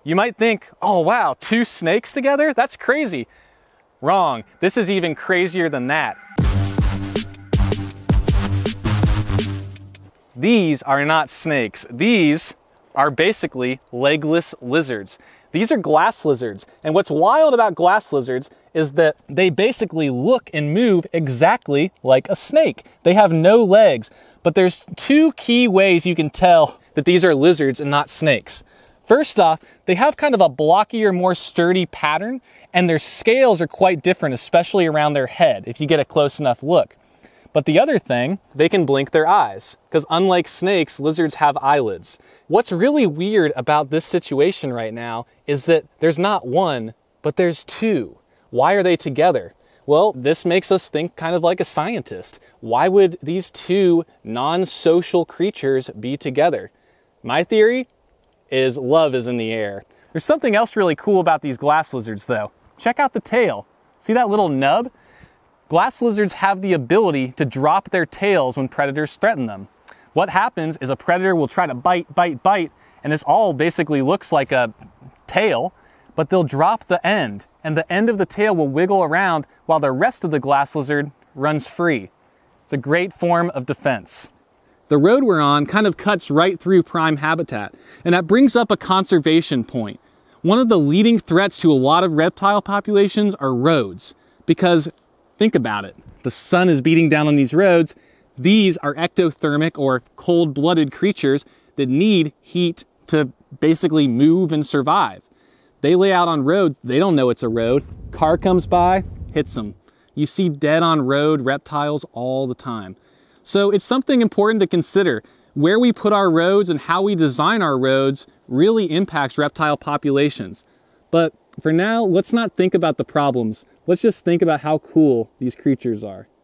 You might think, oh wow, 2 snakes together? That's crazy. Wrong. This is even crazier than that. These are not snakes. These are basically legless lizards. These are glass lizards. And what's wild about glass lizards is that they basically look and move exactly like a snake. They have no legs. But there's 2 key ways you can tell that these are lizards and not snakes. First off, they have kind of a blockier, more sturdy pattern, and their scales are quite different, especially around their head, if you get a close enough look. But the other thing, they can blink their eyes, because unlike snakes, lizards have eyelids. What's really weird about this situation right now is that there's not 1, but there's 2. Why are they together? Well, this makes us think kind of like a scientist. Why would these 2 non-social creatures be together? My theory is love is in the air. There's something else really cool about these glass lizards though. Check out the tail. See that little nub? Glass lizards have the ability to drop their tails when predators threaten them. What happens is a predator will try to bite, and this all basically looks like a tail, but they'll drop the end, and the end of the tail will wiggle around while the rest of the glass lizard runs free. It's a great form of defense. The road we're on kind of cuts right through prime habitat, and that brings up a conservation point. One of the leading threats to a lot of reptile populations are roads, because think about it. The sun is beating down on these roads. These are ectothermic or cold-blooded creatures that need heat to basically move and survive. They lay out on roads. They don't know it's a road. Car comes by, hits them. You see dead on road reptiles all the time. So it's something important to consider. Where we put our roads and how we design our roads really impacts reptile populations. But for now, let's not think about the problems. Let's just think about how cool these creatures are.